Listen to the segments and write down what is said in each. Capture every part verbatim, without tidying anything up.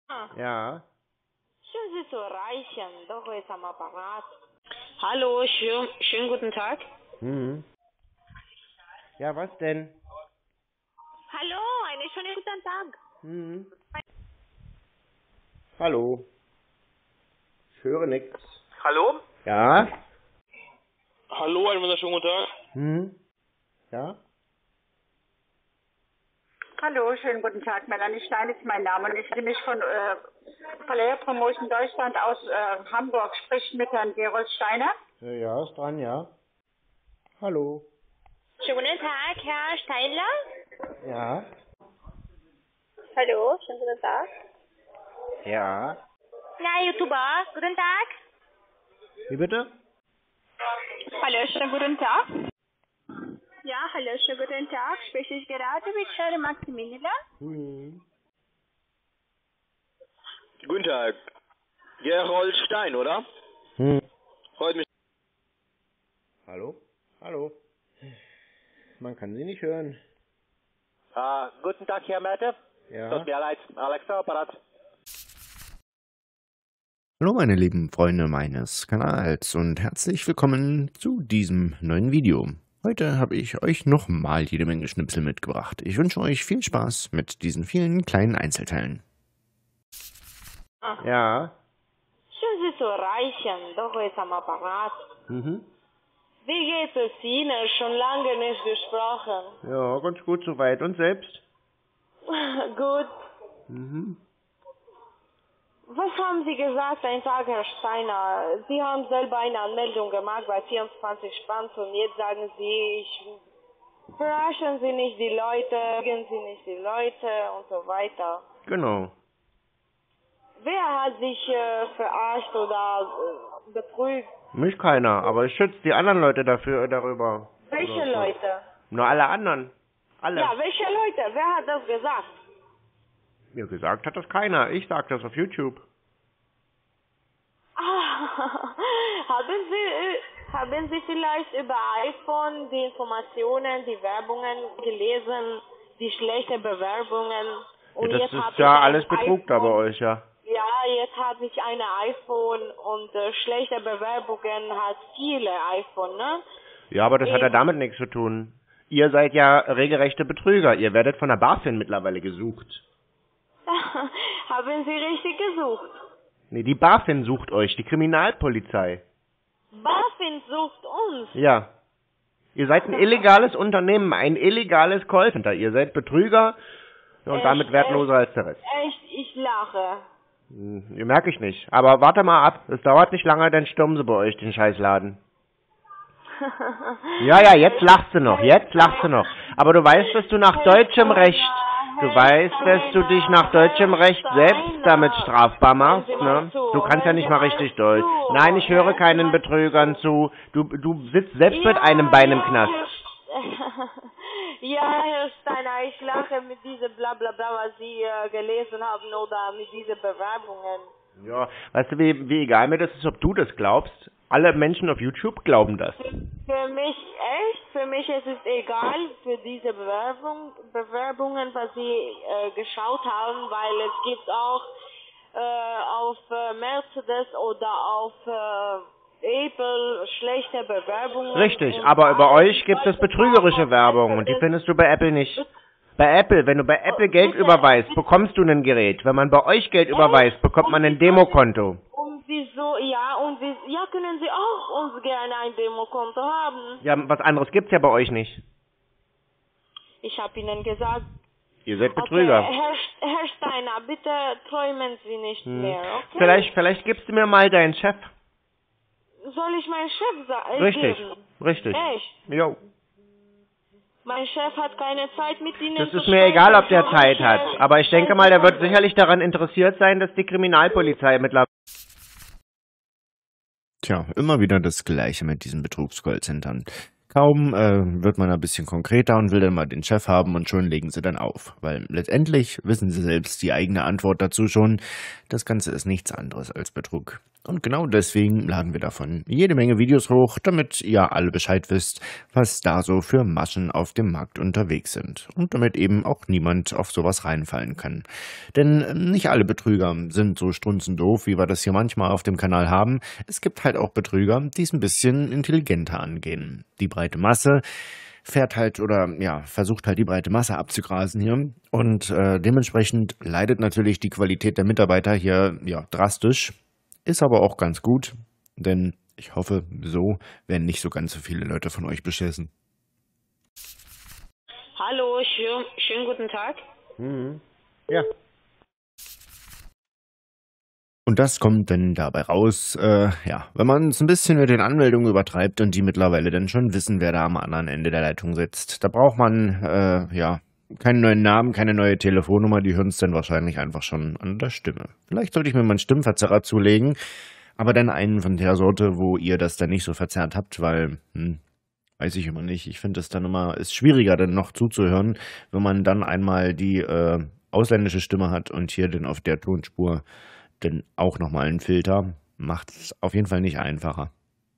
Ah, Ja. schön, Sie zu erreichen. Doch ist am Apparat. Hallo, schön, schönen guten Tag. Hm. Ja, was denn? Hallo, einen schönen guten Tag. Hm. Hallo. Ich höre nix. Hallo? Ja? Hallo, einen wunderschönen guten Tag. Hm. Ja? Hallo, schönen guten Tag. Melanie Stein ist mein Name und ich bin mich von äh, Verleiher Promotion Deutschland aus äh, Hamburg. Spricht mit Herrn Gerold Steiner. Ja, ja, ist dran, ja. Hallo. Schönen guten Tag, Herr Steinler. Ja? Hallo, schönen guten Tag. Ja. Na, YouTuber, guten Tag. Wie bitte? Hallo, schönen guten Tag. Ja, hallo, schönen guten Tag. Spreche ich gerade mit Herrn Maximilian? Hm. Guten Tag. Gerold Stein, oder? Hm. Freut mich. Hallo? Hallo? Man kann Sie nicht hören. Ah, guten Tag, Herr Mette. Ja? Tut mir leid, Alexa, Apparat. Hallo meine lieben Freunde meines Kanals und herzlich willkommen zu diesem neuen Video. Heute habe ich euch nochmal jede Menge Schnipsel mitgebracht. Ich wünsche euch viel Spaß mit diesen vielen kleinen Einzelteilen. Ja? Schön, Sie zu erreichen. Doch ist am Apparat. Mhm. Wie geht es Ihnen? Schon lange nicht gesprochen. Ja, ganz gut soweit. Und selbst? Gut. Mhm. Was haben Sie gesagt, ein Tag, Herr Steiner? Sie haben selber eine Anmeldung gemacht bei vierundzwanzig Spans und jetzt sagen Sie, ich verarschen Sie nicht die Leute, gehen Sie nicht die Leute und so weiter. Genau. Wer hat sich äh, verarscht oder äh, betrügt? Mich keiner, aber ich schütze die anderen Leute dafür darüber. Welche Oder so. Leute? Nur alle anderen. Alle. Ja, welche Leute? Wer hat das gesagt? Mir gesagt hat das keiner. Ich sag das auf YouTube. Ah, haben Sie, äh, haben Sie vielleicht über iPhone die Informationen, die Werbungen gelesen, die schlechten Bewerbungen? Und Ja, das jetzt habe ist ich ja ein alles Betrug da bei iPhone. euch, ja. Ja, jetzt habe ich ein iPhone und äh, schlechte Bewerbungen hat viele iPhone, ne? Ja, aber das hat ja Ich- damit nichts zu tun. Ihr seid ja regelrechte Betrüger. Ihr werdet von der BaFin mittlerweile gesucht. Haben Sie richtig gesucht? Nee, die BaFin sucht euch, die Kriminalpolizei. BaFin sucht uns. Ja. Ihr seid ein illegales Unternehmen, ein illegales Callcenter. Ihr seid Betrüger und Echt, damit wertloser als der Rest. Echt, ich lache. Hm, merke ich nicht. Aber warte mal ab. Es dauert nicht lange, dann stürmen sie bei euch den Scheißladen. Ja, ja, jetzt lachst du noch. Jetzt lachst du noch. Aber du weißt, dass du nach deutschem Recht, du weißt, dass du dich nach deutschem Recht selbst damit strafbar machst, ne? Du kannst ja nicht mal richtig Deutsch. Nein, ich höre keinen Betrügern zu. Du, du sitzt selbst mit einem Bein im Knast. Ja, Herr Steiner, ich lache mit diesem Blablabla, was Sie äh, gelesen haben oder mit diesen Bewerbungen. Ja, weißt du, wie, wie egal mir das ist, ob du das glaubst? Alle Menschen auf YouTube glauben das. Für mich echt, für mich ist es egal für diese Bewerbung, Bewerbungen, was Sie äh, geschaut haben, weil es gibt auch äh, auf äh, Mercedes oder auf äh, Apple schlechte Bewerbungen. Richtig, und aber über alles. euch gibt es betrügerische Werbung und die findest du bei Apple nicht. Bei Apple, wenn du bei Apple Geld überweist, bekommst du ein Gerät. Wenn man bei euch Geld überweist, bekommt man ein Demokonto. Und wieso, ja, und wie, ja, können Sie auch uns gerne ein Demokonto haben. Ja, was anderes gibt's ja bei euch nicht. Ich habe Ihnen gesagt, Ihr seid Betrüger. okay, Herr, Herr Steiner, bitte träumen Sie nicht Hm. mehr, okay? Vielleicht, vielleicht gibst du mir mal deinen Chef. Soll ich meinen Chef sagen? Richtig, richtig. Echt? Jo. Mein Chef hat keine Zeit mit Ihnen Das zu ist mir sprechen. egal, ob der So, Zeit Chef- hat. Aber ich denke mal, der wird sicherlich daran interessiert sein, dass die Kriminalpolizei mittlerweile... Tja, immer wieder das Gleiche mit diesen Betrugs-Callcentern. Kaum äh, wird man ein bisschen konkreter und will dann mal den Chef haben und schon legen sie dann auf. Weil letztendlich wissen sie selbst die eigene Antwort dazu schon. Das Ganze ist nichts anderes als Betrug. Und genau deswegen laden wir davon jede Menge Videos hoch, damit ihr alle Bescheid wisst, was da so für Maschen auf dem Markt unterwegs sind. Und damit eben auch niemand auf sowas reinfallen kann. Denn nicht alle Betrüger sind so strunzendoof, wie wir das hier manchmal auf dem Kanal haben. Es gibt halt auch Betrüger, die es ein bisschen intelligenter angehen. Die breite Masse fährt halt oder ja, versucht halt die breite Masse abzugrasen hier. Und äh, dementsprechend leidet natürlich die Qualität der Mitarbeiter hier ja drastisch. Ist aber auch ganz gut, denn ich hoffe, so werden nicht so ganz so viele Leute von euch beschissen. Hallo, schön, schönen guten Tag. Mhm. Ja. Und das kommt dann dabei raus, äh, ja, wenn man es ein bisschen mit den Anmeldungen übertreibt und die mittlerweile dann schon wissen, wer da am anderen Ende der Leitung sitzt. Da braucht man, äh, ja, keinen neuen Namen, keine neue Telefonnummer, die hören es dann wahrscheinlich einfach schon an der Stimme. Vielleicht sollte ich mir mal einen Stimmverzerrer zulegen, aber dann einen von der Sorte, wo ihr das dann nicht so verzerrt habt, weil, hm, weiß ich immer nicht. Ich finde es dann immer, ist schwieriger dann noch zuzuhören, wenn man dann einmal die äh, ausländische Stimme hat und hier dann auf der Tonspur dann auch nochmal einen Filter. Macht es auf jeden Fall nicht einfacher.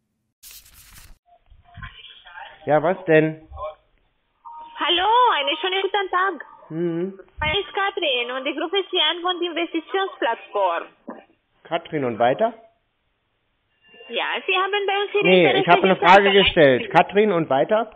Ja, was denn? Hallo, einen schönen guten Tag. Mhm. Mein Name ist Katrin und ich rufe Sie an von der Investitionsplattform. Katrin und weiter? Ja, Sie haben bei uns Ihre Nee, Interesse ich habe eine gezeigt. Frage gestellt. Katrin und weiter?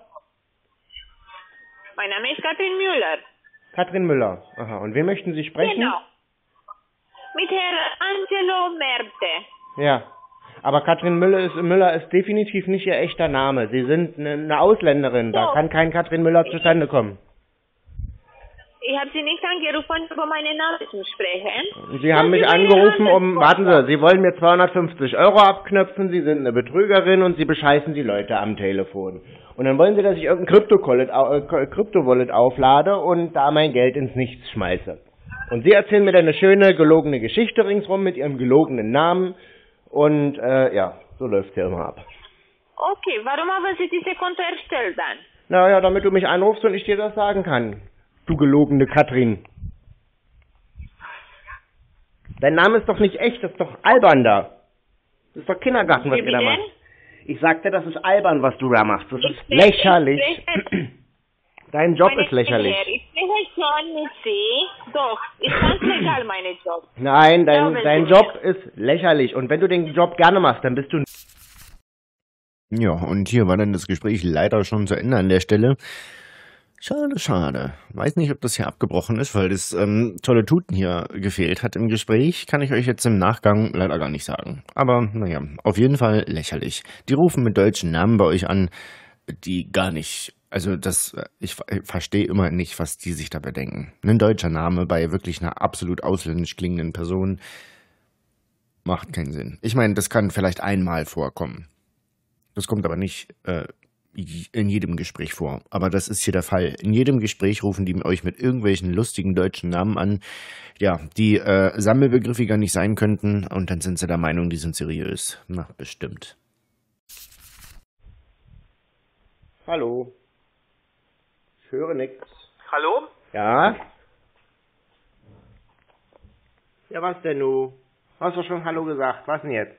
Mein Name ist Katrin Müller. Katrin Müller. Aha, und wen möchten Sie sprechen? Genau. Mit Herrn Angelo Merte. Ja, aber Katrin Müller ist, Müller ist definitiv nicht Ihr echter Name. Sie sind eine, eine Ausländerin, da So. kann kein Katrin Müller zustande kommen. Ich habe Sie nicht angerufen, um meinen Namen zu sprechen. Sie haben mich angerufen, um, warten Sie, Sie wollen mir zweihundertfünfzig Euro abknöpfen, Sie sind eine Betrügerin und Sie bescheißen die Leute am Telefon. Und dann wollen Sie, dass ich irgendein Krypto-Wallet äh, Krypto-Wallet auflade und da mein Geld ins Nichts schmeiße. Und Sie erzählen mir dann eine schöne, gelogene Geschichte ringsrum mit Ihrem gelogenen Namen und äh, ja, so läuft's ja immer ab. Okay, warum haben Sie diese Konto erstellt dann? Naja, damit du mich anrufst und ich dir das sagen kann. Du gelogene Katrin. Dein Name ist doch nicht echt, das ist doch albern da. Das ist doch Kindergarten, was Wie ihr da bitte? macht. Ich sagte, das ist albern, was du da machst. Das Ich ist spreche- lächerlich. ich spreche- Dein Job Meine ist lächerlich. Herr, ich spreche schon mit Sie. Doch, ist ganz legal, mein Job. Nein, dein, Glauben dein Sie Job ist lächerlich. Und wenn du den Job gerne machst, dann bist du... Ja, und hier war dann das Gespräch leider schon zu Ende an der Stelle. Schade, schade. Weiß nicht, ob das hier abgebrochen ist, weil das ähm, tolle Tuten hier gefehlt hat im Gespräch. Kann ich euch jetzt im Nachgang leider gar nicht sagen. Aber naja, auf jeden Fall lächerlich. Die rufen mit deutschen Namen bei euch an, die gar nicht... Also das, ich verstehe immer nicht, was die sich dabei denken. Ein deutscher Name bei wirklich einer absolut ausländisch klingenden Person macht keinen Sinn. Ich meine, das kann vielleicht einmal vorkommen. Das kommt aber nicht äh, in jedem Gespräch vor. Aber das ist hier der Fall. In jedem Gespräch rufen die euch mit irgendwelchen lustigen deutschen Namen an, ja, die äh, sammelbegriffiger nicht sein könnten. Und dann sind sie der Meinung, die sind seriös. Na, bestimmt. Hallo. Ich höre nix. Hallo? Ja? Ja, was denn du? Hast du schon Hallo gesagt? Was denn jetzt?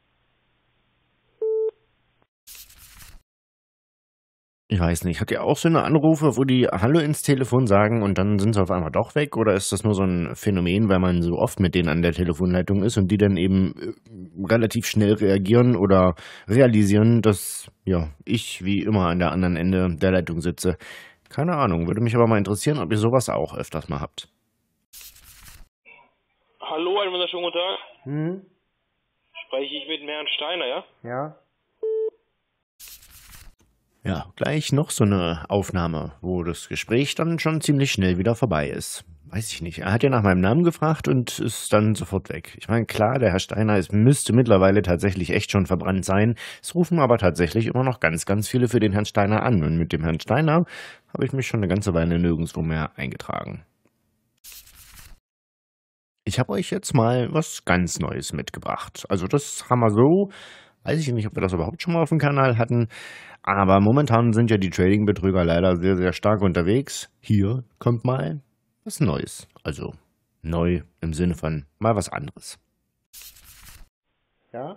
Ich weiß nicht, habt ihr auch so eine Anrufe, wo die Hallo ins Telefon sagen und dann sind sie auf einmal doch weg? Oder ist das nur so ein Phänomen, weil man so oft mit denen an der Telefonleitung ist und die dann eben äh, relativ schnell reagieren oder realisieren, dass ja ich wie immer an der anderen Ende der Leitung sitze? Keine Ahnung, würde mich aber mal interessieren, ob ihr sowas auch öfters mal habt. Hallo, einen wunderschönen guten Tag. Hm? Spreche ich mit Herrn Steiner, ja? Ja? Ja, gleich noch so eine Aufnahme, wo das Gespräch dann schon ziemlich schnell wieder vorbei ist. Weiß ich nicht. Er hat ja nach meinem Namen gefragt und ist dann sofort weg. Ich meine, klar, der Herr Steiner ist, müsste mittlerweile tatsächlich echt schon verbrannt sein. Es rufen aber tatsächlich immer noch ganz, ganz viele für den Herrn Steiner an. Und mit dem Herrn Steiner habe ich mich schon eine ganze Weile nirgendwo mehr eingetragen. Ich habe euch jetzt mal was ganz Neues mitgebracht. Also das haben wir so... Weiß ich nicht, ob wir das überhaupt schon mal auf dem Kanal hatten, aber momentan sind ja die Trading-Betrüger leider sehr, sehr stark unterwegs. Hier kommt mal was Neues. Also neu im Sinne von mal was anderes. Ja?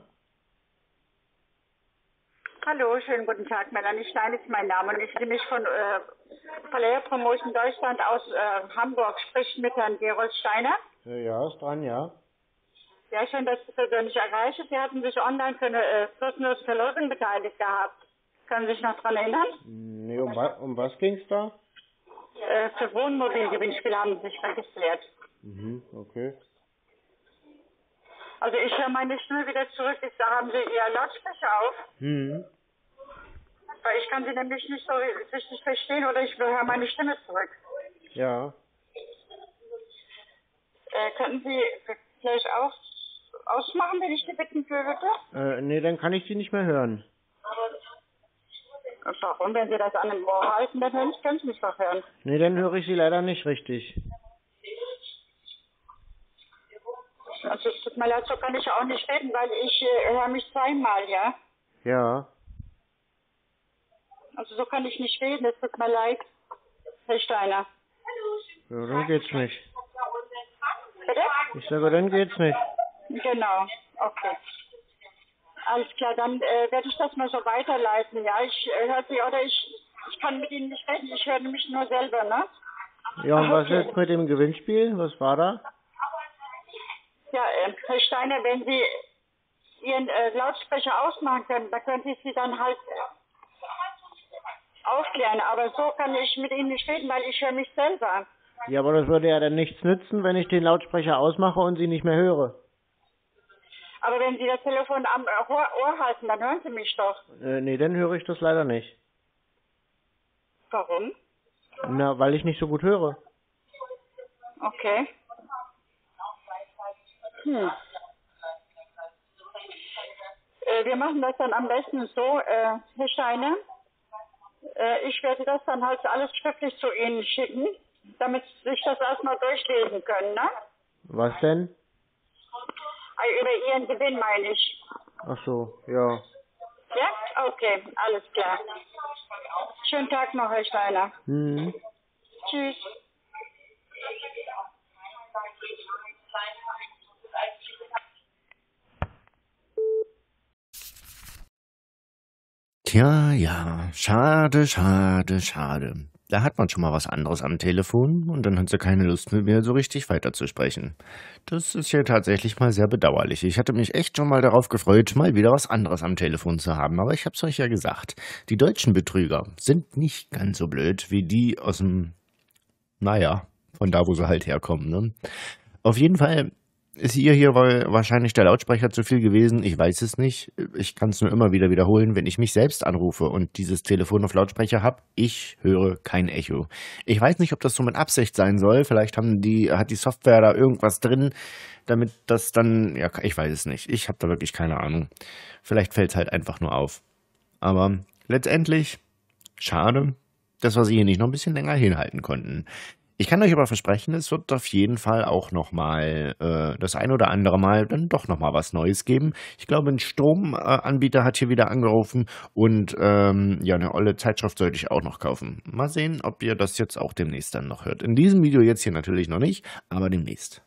Hallo, schönen guten Tag. Melanie Stein ist mein Name und ich will mich von äh, Verleiher Promotion Deutschland aus äh, Hamburg sprechen mit Herrn Gerold Steiner. Ja, ja, ist dran, ja. Ja, schön, dass ich persönlich erreiche. Sie hatten sich online für eine äh, kostenlose Verlosung beteiligt gehabt. Können Sie sich noch daran erinnern? Nee, um, wa um was ging's da? Äh, für Wohnmobilgewinnspiel haben Sie sich registriert. Mhm, okay. Also ich höre meine Stimme wieder zurück. Ich sage, haben Sie Ihr Lautsprecher auf? Mhm. Weil ich kann Sie nämlich nicht so richtig verstehen oder ich höre meine Stimme zurück. Ja. Äh, könnten Sie vielleicht auch ausmachen, wenn ich Sie bitten würde? Äh, nee, dann kann ich Sie nicht mehr hören. Und warum? Wenn Sie das an dem Ohr halten, dann hören- können Sie mich doch hören. Nee, dann höre ich Sie leider nicht richtig. Also es tut mir leid, so kann ich auch nicht reden, weil ich äh, höre mich zweimal, ja? Ja. Also so kann ich nicht reden, es tut mir leid, Herr Steiner. Ja, dann geht's nicht. Bitte? Ich sage, dann geht's nicht. Genau, okay. Alles klar, dann äh, werde ich das mal so weiterleiten, ja? Ich äh, höre Sie, oder ich, ich kann mit Ihnen nicht reden, ich höre mich nur selber, ne? Ja, und was Okay. jetzt mit dem Gewinnspiel? Was war da? Ja, äh, Herr Steiner, wenn Sie Ihren äh, Lautsprecher ausmachen können, dann könnte ich Sie dann halt äh, aufklären. Aber so kann ich mit Ihnen nicht reden, weil ich höre mich selber. Ja, aber das würde ja dann nichts nützen, wenn ich den Lautsprecher ausmache und Sie nicht mehr höre. Aber wenn Sie das Telefon am äh, Ohr, Ohr halten, dann hören Sie mich doch. Äh, nee, dann höre ich das leider nicht. Warum? Na, weil ich nicht so gut höre. Okay. Hm. Äh, wir machen das dann am besten so, äh, Herr Steiner. Äh, ich werde das dann halt alles schriftlich zu Ihnen schicken, damit Sie sich das erstmal durchlesen können, ne? Was denn? Äh, über Ihren Gewinn meine ich. Ach so, ja. Ja? Okay, alles klar. Schönen Tag noch, Herr Steiner. Hm. Tschüss. Tja, ja, schade, schade, schade. Da hat man schon mal was anderes am Telefon und dann hat sie keine Lust mit mir so richtig weiterzusprechen. Das ist ja tatsächlich mal sehr bedauerlich. Ich hatte mich echt schon mal darauf gefreut, mal wieder was anderes am Telefon zu haben, aber ich hab's euch ja gesagt. Die deutschen Betrüger sind nicht ganz so blöd wie die aus dem, naja, von da, wo sie halt herkommen, ne? Auf jeden Fall ist hier hier wahrscheinlich der Lautsprecher zu viel gewesen. Ich weiß es nicht. Ich kann es nur immer wieder wiederholen, wenn ich mich selbst anrufe und dieses Telefon auf Lautsprecher habe. Ich höre kein Echo. Ich weiß nicht, ob das so mit Absicht sein soll. Vielleicht haben die, hat die Software da irgendwas drin, damit das dann, ja, ich weiß es nicht. Ich habe da wirklich keine Ahnung. Vielleicht fällt es halt einfach nur auf. Aber letztendlich, schade, dass wir sie hier nicht noch ein bisschen länger hinhalten konnten. Ich kann euch aber versprechen, es wird auf jeden Fall auch nochmal äh, das ein oder andere Mal dann doch nochmal was Neues geben. Ich glaube, ein Stromanbieter hat hier wieder angerufen und ähm, ja, eine olle Zeitschrift sollte ich auch noch kaufen. Mal sehen, ob ihr das jetzt auch demnächst dann noch hört. In diesem Video jetzt hier natürlich noch nicht, aber demnächst.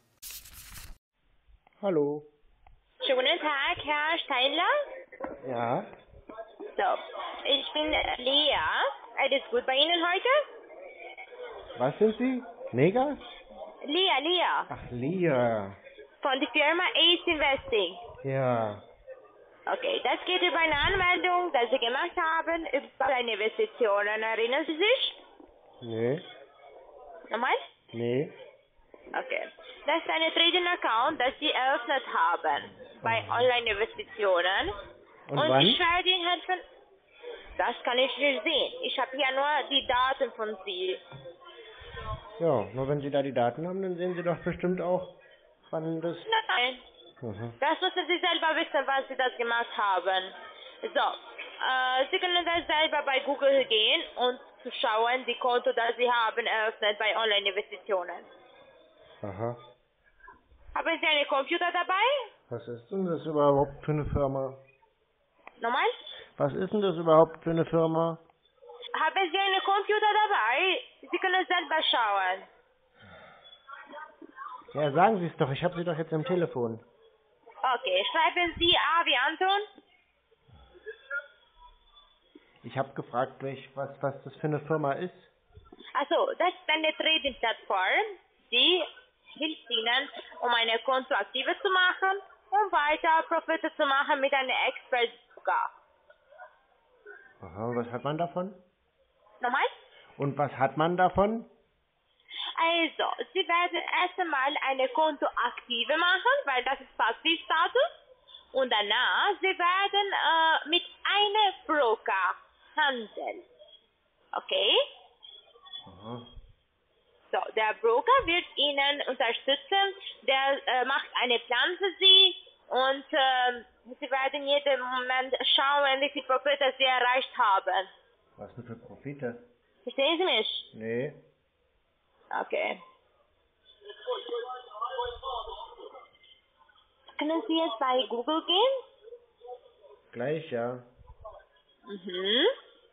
Hallo. Schönen Tag, Herr Steinler. Ja. So, ich bin Lea. Alles gut bei Ihnen heute? Was sind Sie? Mega? Lea, Lea. Ach, Lia. Von der Firma Ace Investing. Ja. Okay, das geht über eine Anmeldung, die Sie gemacht haben, über eine Investitionen. Erinnern Sie sich? Nee. Nochmal? Nee. Okay. Das ist ein Trading Account, das Sie eröffnet haben bei Online-Investitionen. Und, Und wann? ich werde Ihnen helfen. Das kann ich nicht sehen. Ich habe ja nur die Daten von Sie. Ja, nur wenn Sie da die Daten haben, dann sehen Sie doch bestimmt auch, wann das... Nein. Mhm. Das müssen Sie selber wissen, was Sie das gemacht haben. So, äh, Sie können das selber bei Google gehen und zu schauen, die Konto, das Sie haben, eröffnet bei Online-Investitionen. Aha. Haben Sie einen Computer dabei? Was ist denn das überhaupt für eine Firma? Nochmal? Was ist denn das überhaupt für eine Firma? Haben Sie einen Computer dabei? Sie können selber schauen. Ja, sagen Sie es doch, ich habe Sie doch jetzt am Telefon. Okay, schreiben Sie A wie Anton. Ich habe gefragt, was, was das für eine Firma ist. Also, das ist eine Trading-Plattform, die hilft Ihnen, um eine Konto aktiver zu machen, um weiter Profite zu machen mit einem Expert-Broker. Aha, was hat man davon? Nochmal? Und was hat man davon? Also, Sie werden erst einmal eine Konto aktive machen, weil das ist Passivstatus. Und danach, Sie werden äh, mit einem Broker handeln. Okay? Aha. So, der Broker wird Ihnen unterstützen, der äh, macht einen Plan für Sie und äh, Sie werden jeden Moment schauen, wie viel Profite Sie erreicht haben. Was denn für Profite? Verstehen Sie mich? Nee. Okay. Können Sie jetzt bei Google gehen? Gleich, ja. Mhm.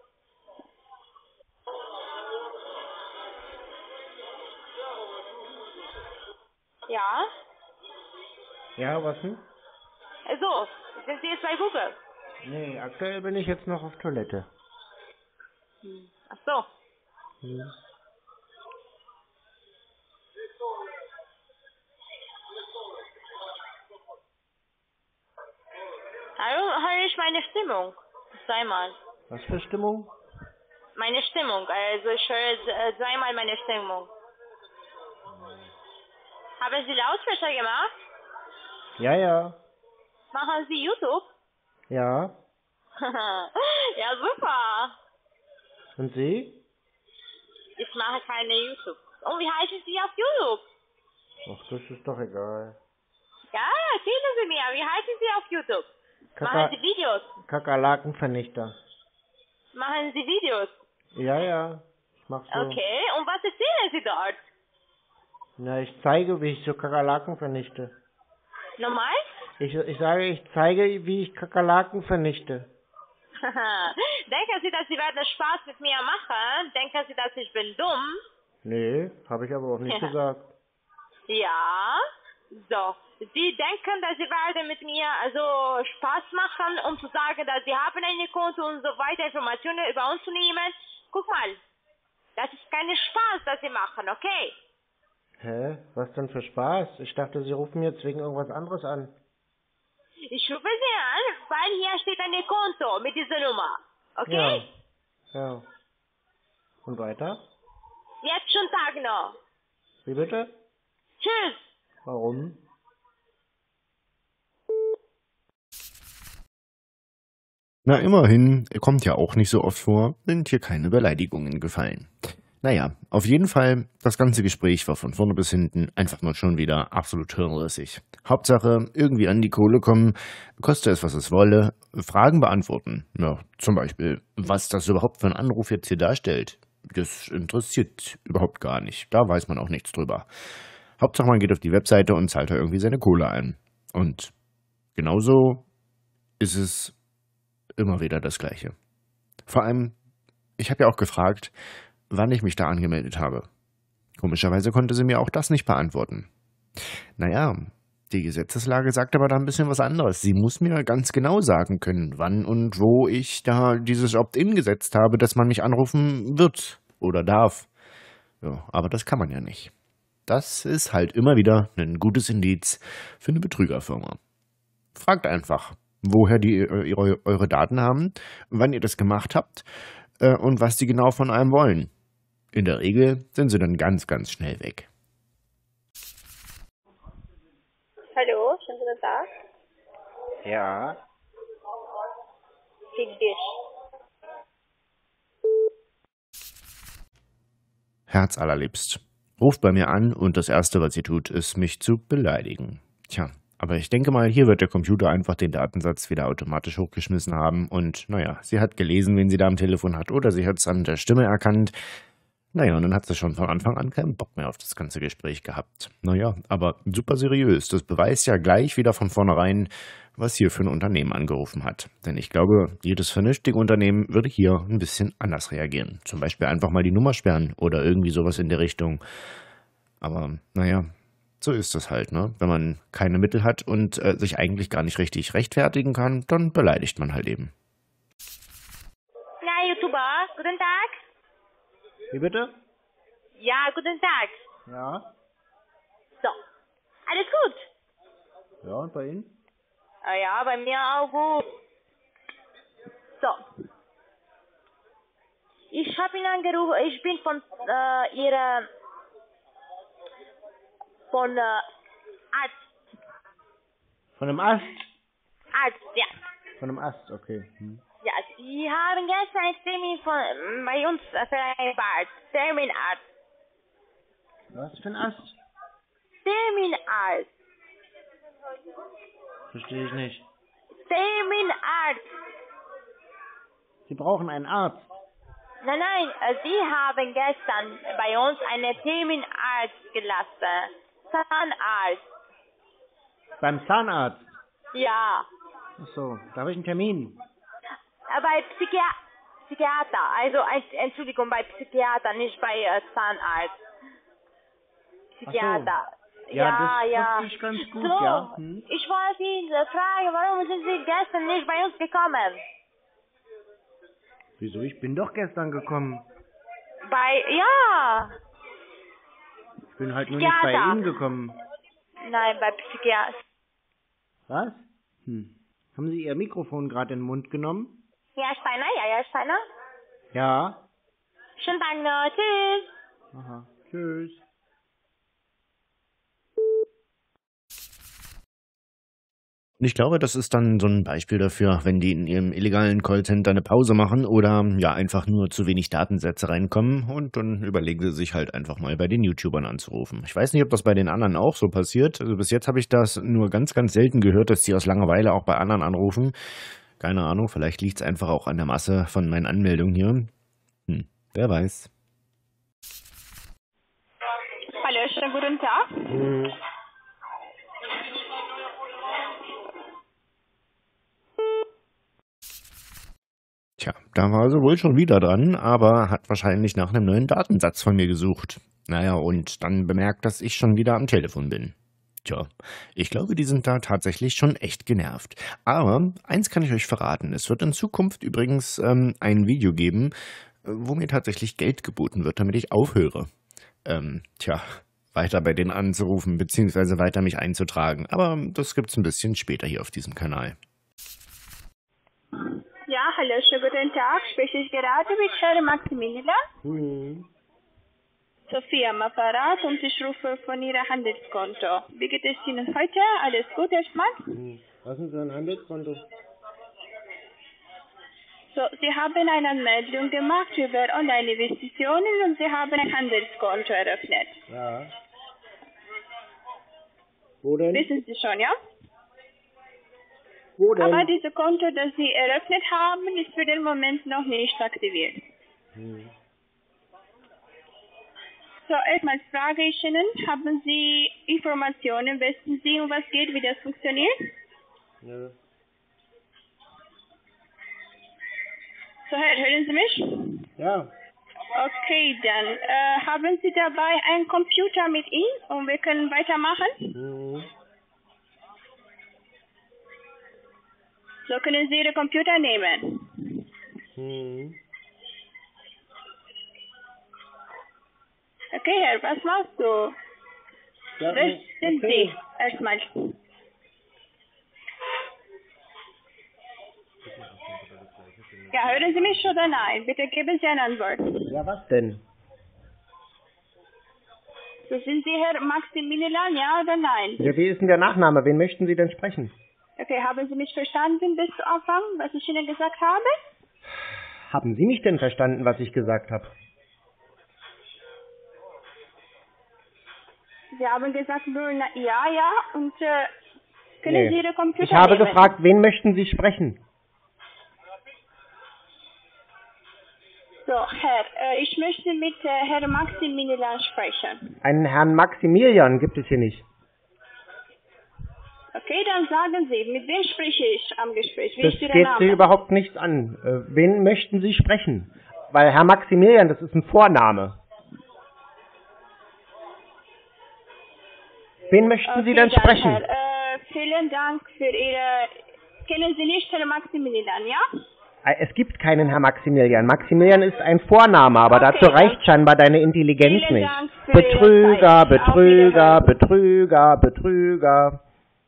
Ja. Ja, was denn? Also, sind Sie jetzt bei Google? Nee, aktuell bin ich jetzt noch auf Toilette. Hm. Ach so. Hm. Hallo, höre ich meine Stimmung? Zweimal. Was für Stimmung? Meine Stimmung, also ich höre äh, zweimal meine Stimmung. Haben Sie Lautsprecher gemacht? Ja, ja. Machen Sie YouTube? Ja. Ja, super. Und Sie? Ich mache keine YouTube. Und wie heißen Sie auf YouTube? Ach, das ist doch egal. Ja, erzählen Sie mir, wie heißen Sie auf YouTube? Kaka Machen Sie Videos? Kakerlakenvernichter. Machen Sie Videos? Ja, ja. Ich mach so. Okay, und was erzählen Sie dort? Na, ich zeige, wie ich so Kakerlaken vernichte. Nochmal? Ich, ich sage, ich zeige, wie ich Kakerlaken vernichte. Denken Sie, dass Sie werden Spaß mit mir machen? Denken Sie, dass ich bin dumm? Nee, habe ich aber auch nicht gesagt. Ja, so. Sie denken, dass Sie werden mit mir also Spaß machen, um zu sagen, dass Sie haben eine Konto und so weiter Informationen über uns zu nehmen. Guck mal, das ist kein Spaß, das Sie machen, okay? Hä? Was denn für Spaß? Ich dachte, Sie rufen jetzt wegen irgendwas anderes an. Ich rufe Sie an, weil hier steht ein Konto mit dieser Nummer, okay? Ja. Ja. Und weiter? Jetzt schon Tag noch. Wie bitte? Tschüss. Warum? Na, immerhin, kommt ja auch nicht so oft vor, sind hier keine Beleidigungen gefallen. Naja, auf jeden Fall, das ganze Gespräch war von vorne bis hinten einfach nur schon wieder absolut hirnrissig. Hauptsache, irgendwie an die Kohle kommen, koste es, was es wolle, Fragen beantworten. Ja, zum Beispiel, was das überhaupt für ein Anruf jetzt hier darstellt. Das interessiert überhaupt gar nicht. Da weiß man auch nichts drüber. Hauptsache, man geht auf die Webseite und zahlt da irgendwie seine Kohle ein. Und genauso ist es immer wieder das Gleiche. Vor allem, ich habe ja auch gefragt, wann ich mich da angemeldet habe. Komischerweise konnte sie mir auch das nicht beantworten. Naja, die Gesetzeslage sagt aber da ein bisschen was anderes. Sie muss mir ganz genau sagen können, wann und wo ich da dieses Opt-in gesetzt habe, dass man mich anrufen wird oder darf. Ja, aber das kann man ja nicht. Das ist halt immer wieder ein gutes Indiz für eine Betrügerfirma. Fragt einfach, woher die eure, eure Daten haben, wann ihr das gemacht habt äh, und was die genau von einem wollen. In der Regel sind sie dann ganz, ganz schnell weg. Hallo, schönen guten Tag. Ja. Fick dich. Herzallerliebst. Ruft bei mir an und das Erste, was sie tut, ist, mich zu beleidigen. Tja, aber ich denke mal, hier wird der Computer einfach den Datensatz wieder automatisch hochgeschmissen haben und, naja, sie hat gelesen, wen sie da am Telefon hat oder sie hat es an der Stimme erkannt. Naja, und dann hat sie schon von Anfang an keinen Bock mehr auf das ganze Gespräch gehabt. Naja, aber super seriös. Das beweist ja gleich wieder von vornherein, was hier für ein Unternehmen angerufen hat. Denn ich glaube, jedes vernünftige Unternehmen würde hier ein bisschen anders reagieren. Zum Beispiel einfach mal die Nummer sperren oder irgendwie sowas in der Richtung. Aber naja, So ist es halt, ne? Wenn man keine Mittel hat und äh, sich eigentlich gar nicht richtig rechtfertigen kann, dann beleidigt man halt eben. Ja, YouTuber, guten Tag. Wie bitte? Ja, guten Tag. Ja. So, alles gut? Ja, und bei Ihnen? Ah ja, bei mir auch gut. So. Ich habe ihn angerufen, ich bin von äh, Ihrer, von äh, Arzt. Von einem Ast? Arzt, ja. Von einem Ast, okay. Hm. Ja, Sie haben gestern einen Termin von, bei uns vereinbart. Terminarzt. Was für ein Ast? Terminarzt. Verstehe ich nicht. Terminarzt. Sie brauchen einen Arzt. Nein, nein, äh, Sie haben gestern bei uns einen Terminarzt gelassen. Zahnarzt. Beim Zahnarzt? Ja. Ach so, da habe ich einen Termin. Äh, bei Psychia Psychiater, also ein, Entschuldigung, bei Psychiater, nicht bei äh, Zahnarzt. Psychiater. So. Ja, Ja, das ja. verstehe ich ganz gut, so, ja. Hm. Ich wollte Sie äh, fragen, warum sind Sie gestern nicht bei uns gekommen? Wieso? Ich bin doch gestern gekommen. Bei, ja. Ich bin halt nur nicht bei Psychiater. Ihnen gekommen. Nein, bei Psychiater. Was? Hm. Haben Sie Ihr Mikrofon gerade in den Mund genommen? Ja, Steiner, ja, ja, Steiner. Ja. Schönen Tag noch, tschüss. Aha, tschüss. Und ich glaube, das ist dann so ein Beispiel dafür, wenn die in ihrem illegalen Callcenter eine Pause machen oder ja einfach nur zu wenig Datensätze reinkommen und dann überlegen sie sich halt einfach mal bei den YouTubern anzurufen. Ich weiß nicht, ob das bei den anderen auch so passiert. Also bis jetzt habe ich das nur ganz, ganz selten gehört, dass die aus Langeweile auch bei anderen anrufen. Keine Ahnung, vielleicht liegt es einfach auch an der Masse von meinen Anmeldungen hier. Hm, wer weiß. Hallo, schönen guten Tag. Hm. Tja, da war sie wohl schon wieder dran, aber hat wahrscheinlich nach einem neuen Datensatz von mir gesucht. Naja, und dann bemerkt, dass ich schon wieder am Telefon bin. Tja, ich glaube, die sind da tatsächlich schon echt genervt. Aber eins kann ich euch verraten, es wird in Zukunft übrigens ähm, ein Video geben, wo mir tatsächlich Geld geboten wird, damit ich aufhöre. Ähm, tja, weiter bei denen anzurufen, beziehungsweise weiter mich einzutragen. Aber das gibt's ein bisschen später hier auf diesem Kanal. Ja, hallo, schönen guten Tag. Spreche ich gerade mit Herrn Maximilian? Hm. Sophia am Apparat und ich rufe von Ihrem Handelskonto. Wie geht es Ihnen heute? Alles gut erstmal? Hm. Was ist ein Handelskonto? So, Sie haben eine Anmeldung gemacht über Online-Investitionen und Sie haben ein Handelskonto eröffnet. Ja. Wo denn? Wissen Sie schon, ja? Wo denn? Aber dieses Konto, das Sie eröffnet haben, ist für den Moment noch nicht aktiviert. Hm. So, erstmal frage ich Ihnen, haben Sie Informationen, wissen Sie, um was geht, wie das funktioniert? Ja. So, Herr, hören Sie mich? Ja. Okay, dann äh, haben Sie dabei einen Computer mit Ihnen und wir können weitermachen? Hm. So können Sie Ihren Computer nehmen. Hm. Okay, Herr, was machst du? Ja, Wer sind okay. Sie? Erstmal. Ja, hören Sie mich oder nein? Bitte geben Sie eine Antwort. Ja, was denn? So, sind Sie Herr Maximilian, ja oder nein? Ja, wie ist denn der Nachname? Wen möchten Sie denn sprechen? Okay, haben Sie mich verstanden bis zu Anfang, was ich Ihnen gesagt habe? Haben Sie mich denn verstanden, was ich gesagt habe? Sie haben gesagt nur na, ja, ja und äh, können Nee. Sie Ihre Computer Ich habe nehmen? gefragt, wen möchten Sie sprechen? So, Herr, äh, ich möchte mit äh, Herrn Maximilian sprechen. Einen Herrn Maximilian gibt es hier nicht. Okay, dann sagen Sie, mit wem spreche ich am Gespräch? Wie Das ist Ihr geht Name? Sie überhaupt nichts an. Äh, wen möchten Sie sprechen? Weil Herr Maximilian, das ist ein Vorname. Wen möchten Sie Okay, denn dann, sprechen? Herr, äh, vielen Dank für Ihre... Kennen Sie nicht Herr Maximilian, ja? Es gibt keinen Herr Maximilian. Maximilian ist ein Vorname, aber Okay, dazu reicht scheinbar deine Intelligenz vielen nicht. Dank für Betrüger, Ihre Zeit. Auf Betrüger, Wiederhören. Betrüger, Betrüger.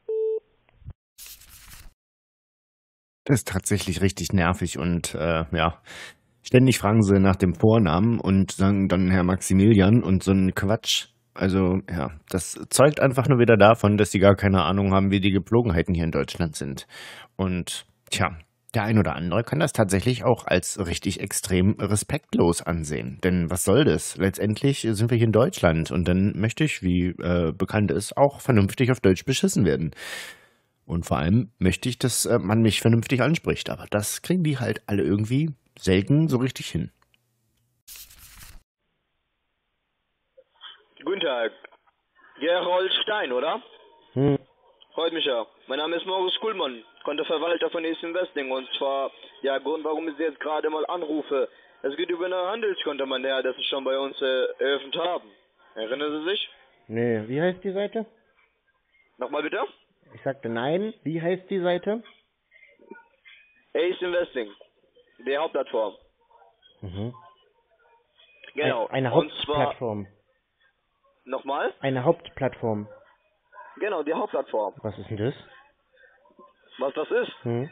Das ist tatsächlich richtig nervig und äh, ja, ständig fragen sie nach dem Vornamen und sagen dann Herr Maximilian und so ein Quatsch. Also ja, das zeugt einfach nur wieder davon, dass sie gar keine Ahnung haben, wie die Gepflogenheiten hier in Deutschland sind. Und tja, der ein oder andere kann das tatsächlich auch als richtig extrem respektlos ansehen. Denn was soll das? Letztendlich sind wir hier in Deutschland und dann möchte ich, wie äh, bekannt ist, auch vernünftig auf Deutsch beschissen werden. Und vor allem möchte ich, dass äh, man mich vernünftig anspricht. Aber das kriegen die halt alle irgendwie selten so richtig hin. Guten Tag. Gerold Stein, oder? Hm. Freut mich ja. Mein Name ist Moritz Kuhlmann, Kontoverwalter von East Investing. Und zwar, ja, Grund, warum ich Sie jetzt gerade mal anrufe. Es geht über eine Handelskonto, mein Herr, das Sie schon bei uns äh, eröffnet haben. Erinnern Sie sich? Nee, wie heißt die Seite? Nochmal bitte? Ich sagte nein. Wie heißt die Seite? Ace Investing, die Hauptplattform. Mhm. Genau. Ein, eine Und zwar, Hauptplattform. nochmal? Eine Hauptplattform. Genau, die Hauptplattform. Was ist denn das? Was das ist? Hm?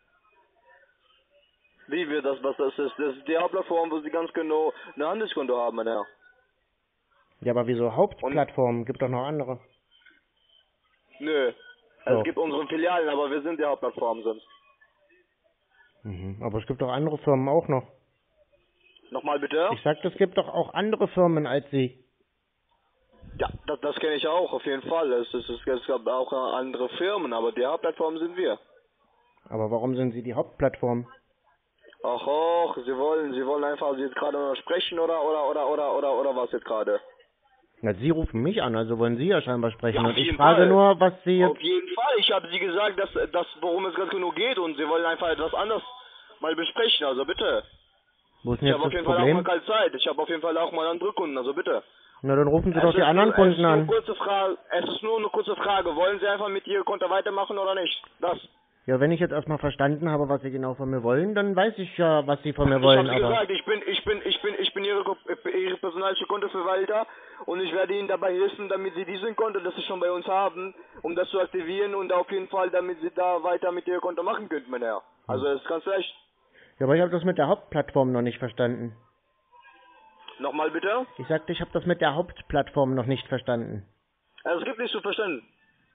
Wie wir das, was das ist? Das ist die Hauptplattform, wo Sie ganz genau ein Handelskonto haben, mein Herr. Ja, aber wieso Hauptplattform? Gibt doch noch andere. Nö. So. Es gibt unsere Filialen, aber wir sind die Hauptplattform sonst. Mhm. Aber es gibt doch andere Firmen auch noch. Nochmal bitte? Ich sagte, es gibt doch auch andere Firmen als Sie. Ja, das, das kenne ich auch, auf jeden Fall. Es, es, es, es gab auch andere Firmen, aber die Hauptplattform sind wir. Aber warum sind Sie die Hauptplattform? Ach, och, Sie wollen, Sie wollen einfach Sie jetzt gerade noch sprechen oder, oder, oder, oder, oder, oder was jetzt gerade? Na, Sie rufen mich an, also wollen Sie ja scheinbar sprechen. Ja, auf und ich jeden frage Fall. nur, was Sie jetzt... Auf jeden Fall, ich habe Sie gesagt, dass, dass worum es ganz genau geht und Sie wollen einfach etwas anderes mal besprechen, also bitte. Wo ist denn Ich jetzt habe auf das jeden Fall auch mal Problem? keine Zeit. Ich habe auf jeden Fall auch mal andere Kunden, also bitte. Na, dann rufen Sie Es doch die ist anderen nur, Kunden es ist nur an. eine kurze Frage, es ist nur eine kurze Frage. Wollen Sie einfach mit Ihrem Konto weitermachen oder nicht? Das. Ja, wenn ich jetzt erstmal verstanden habe, was Sie genau von mir wollen, dann weiß ich ja, was Sie von mir Ich wollen, habe aber... gesagt, ich bin, ich bin, ich bin, ich bin Ihre, Ihre personalische Kontoverwalter und ich werde Ihnen dabei helfen, damit Sie diesen Konto, das Sie schon bei uns haben, um das zu aktivieren und auf jeden Fall, damit Sie da weiter mit Ihrem Konto machen können, mein Herr. Also, das ist ganz leicht. Ja, aber ich habe das mit der Hauptplattform noch nicht verstanden. Nochmal bitte? Ich sagte, ich habe das mit der Hauptplattform noch nicht verstanden. Also, es gibt nicht zu verstehen.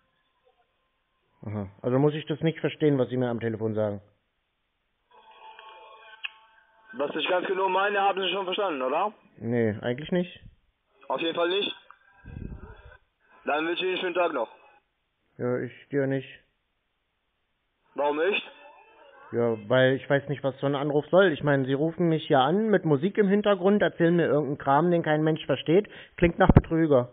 Aha. Also muss ich das nicht verstehen, was Sie mir am Telefon sagen. Was ich ganz genau meine, haben Sie schon verstanden, oder? Nee, eigentlich nicht. Auf jeden Fall nicht. Dann wünsche ich Ihnen einen schönen Tag noch. Ja, ich dir nicht. Warum nicht? Ja, weil ich weiß nicht, was so ein Anruf soll. Ich meine, Sie rufen mich ja an mit Musik im Hintergrund, erzählen mir irgendeinen Kram, den kein Mensch versteht. Klingt nach Betrüger.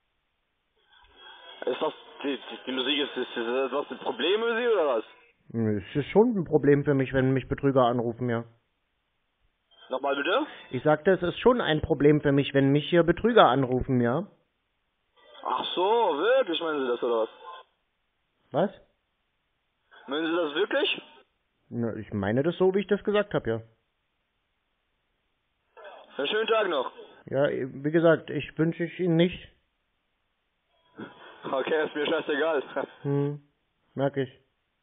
Ist das, die, die, die Musik, ist, ist, ist das ein Problem für Sie oder was? Hm, Es ist schon ein Problem für mich, wenn mich Betrüger anrufen, ja. Nochmal bitte? Ich sagte, es ist schon ein Problem für mich, wenn mich hier Betrüger anrufen, ja. Ach so, wirklich, meinen Sie das oder was? Was? Meinen Sie das wirklich? Na, ich meine das so, wie ich das gesagt habe, ja. Einen schönen Tag noch. Ja, wie gesagt, ich wünsche ich Ihnen nicht. Okay, ist mir scheißegal. Hm, merke ich.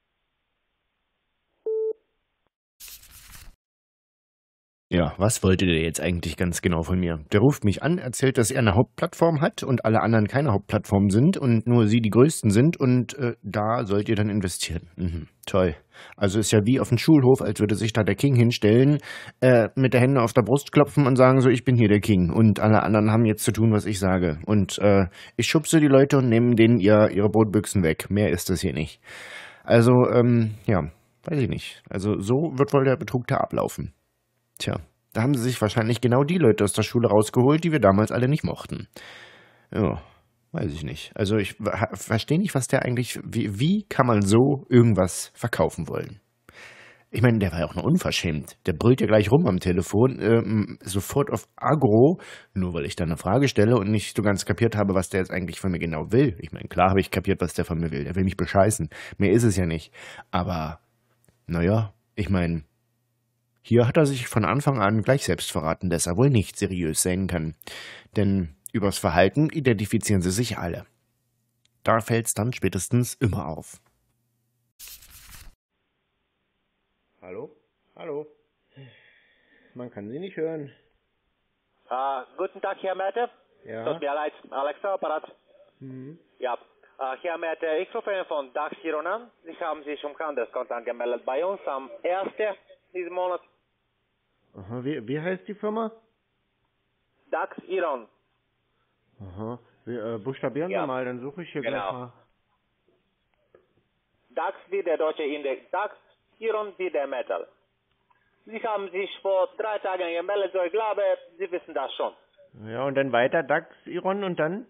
Ja, was wollte der jetzt eigentlich ganz genau von mir? Der ruft mich an, erzählt, dass er eine Hauptplattform hat und alle anderen keine Hauptplattform sind und nur sie die größten sind und äh, da sollt ihr dann investieren. Mhm, toll. Also ist ja wie auf dem Schulhof, als würde sich da der King hinstellen, äh, mit der Hände auf der Brust klopfen und sagen so, ich bin hier der King und alle anderen haben jetzt zu tun, was ich sage. Und äh, ich schubse die Leute und nehme denen ihr, ihre Brotbüchsen weg. Mehr ist das hier nicht. Also, ähm, ja, weiß ich nicht. Also so wird wohl der Betrug da ablaufen. Tja, da haben sie sich wahrscheinlich genau die Leute aus der Schule rausgeholt, die wir damals alle nicht mochten. Ja, weiß ich nicht. Also ich verstehe nicht, was der eigentlich, wie, wie kann man so irgendwas verkaufen wollen? Ich meine, der war ja auch noch unverschämt. Der brüllt ja gleich rum am Telefon, ähm, sofort auf Agro, nur weil ich da eine Frage stelle und nicht so ganz kapiert habe, was der jetzt eigentlich von mir genau will. Ich meine, klar habe ich kapiert, was der von mir will. Der will mich bescheißen. Mehr ist es ja nicht. Aber, naja, ich meine, hier hat er sich von Anfang an gleich selbst verraten, dass er wohl nicht seriös sein kann. Denn übers Verhalten identifizieren sie sich alle. Da fällt's dann spätestens immer auf. Hallo? Hallo? Man kann Sie nicht hören. Uh, guten Tag, Herr Mette. Ja. Tut mir leid, Alexa, Apparat. Mhm. Ja, uh, Herr Mette, ich rufe von Daxiron an. Sie haben sich um Handelskonto angemeldet bei uns am ersten diesen Monat. Aha, wie, wie heißt die Firma? Daxiron. Aha, wie, äh, buchstabieren Ja. Sie mal, dann suche ich hier Genau. gleich mal. DAX wie der deutsche Index. Daxiron wie der Metal. Sie haben sich vor drei Tagen gemeldet, so ich glaube, Sie wissen das schon. Ja, und dann weiter DAX, Iron und dann?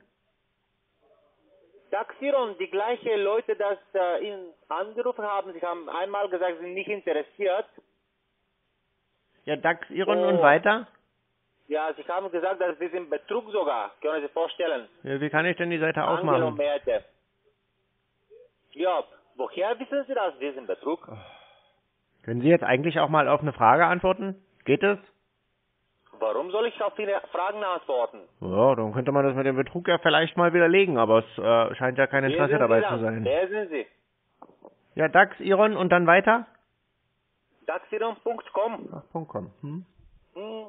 Daxiron, die gleichen Leute, das äh, Ihnen angerufen haben, Sie haben einmal gesagt, Sie sind nicht interessiert. Ja, DAX, Iron Oh. und weiter? Ja, Sie haben gesagt, dass Sie sind Betrug sogar. Können Sie sich vorstellen? Ja, wie kann ich denn die Seite Angelo aufmachen? Merte. Ja, woher wissen Sie das, diesen Betrug? Können Sie jetzt eigentlich auch mal auf eine Frage antworten? Geht es? Warum soll ich auf Ihre Fragen antworten? Ja, dann könnte man das mit dem Betrug ja vielleicht mal widerlegen, aber es äh, scheint ja kein Wer Interesse sind dabei Sie zu dann? sein. Wer sind Sie? Ja, DAX, Iron und dann weiter? Daxiron punkt com. Ach, Punkt .com. Hm? Hm.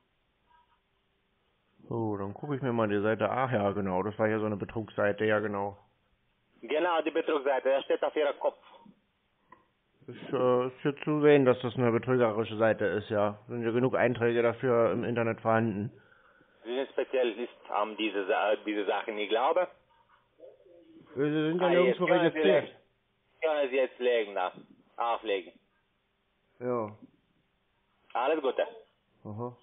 So, dann gucke ich mir mal die Seite. Ach ja, genau, das war hier so eine Betrugsseite, ja genau. Genau, die Betrugsseite, da steht auf Ihrem Kopf. Ist, äh, ist hier zu sehen, dass das eine betrügerische Seite ist, ja. Sind ja genug Einträge dafür im Internet vorhanden. Sie sind Spezialist an diese, Sa- diese Sachen, ich glaube. Wir sind ja Ah, nirgendwo jetzt können Sie registriert. legen. Können Sie jetzt legen, da. Auflegen. Ja. Alles Gute. Aha.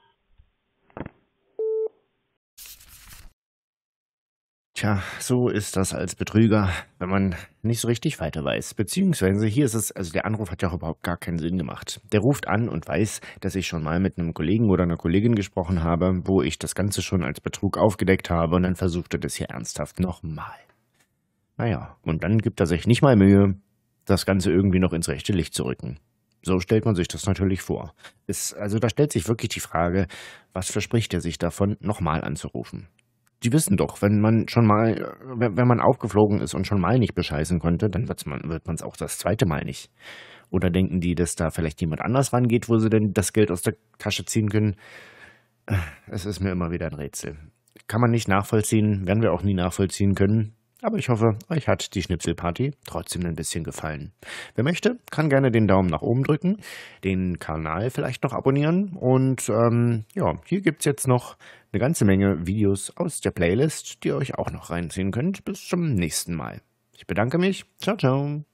Tja, so ist das als Betrüger, wenn man nicht so richtig weiter weiß. Beziehungsweise hier ist es, also der Anruf hat ja auch überhaupt gar keinen Sinn gemacht. Der ruft an und weiß, dass ich schon mal mit einem Kollegen oder einer Kollegin gesprochen habe, wo ich das Ganze schon als Betrug aufgedeckt habe und dann versucht er das hier ernsthaft nochmal. Naja, und dann gibt er sich nicht mal Mühe, das Ganze irgendwie noch ins rechte Licht zu rücken. So stellt man sich das natürlich vor. Es, also da stellt sich wirklich die Frage, was verspricht er sich davon, nochmal anzurufen? Die wissen doch, wenn man schon mal, wenn man aufgeflogen ist und schon mal nicht bescheißen konnte, dann wird's man, wird man es auch das zweite Mal nicht. Oder denken die, dass da vielleicht jemand anders rangeht, wo sie denn das Geld aus der Tasche ziehen können? Es ist mir immer wieder ein Rätsel. Kann man nicht nachvollziehen, werden wir auch nie nachvollziehen können. Aber ich hoffe, euch hat die Schnipselparty trotzdem ein bisschen gefallen. Wer möchte, kann gerne den Daumen nach oben drücken, den Kanal vielleicht noch abonnieren und ähm, ja, hier gibt's jetzt noch eine ganze Menge Videos aus der Playlist, die ihr euch auch noch reinziehen könnt. Bis zum nächsten Mal. Ich bedanke mich. Ciao, ciao.